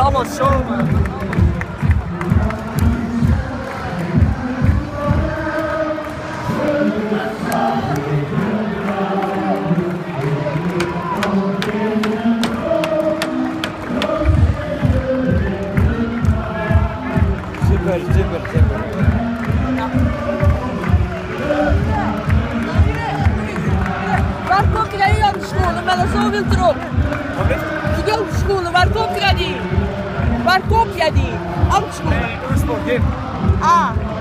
allemaal show, man. Super. Waar komt jij aan de scholen met er zoveel erop? Die scholen, waar koop jij die? Waar koop jij die? Aan de scholen? Nee, Oostblok, hier. Ah.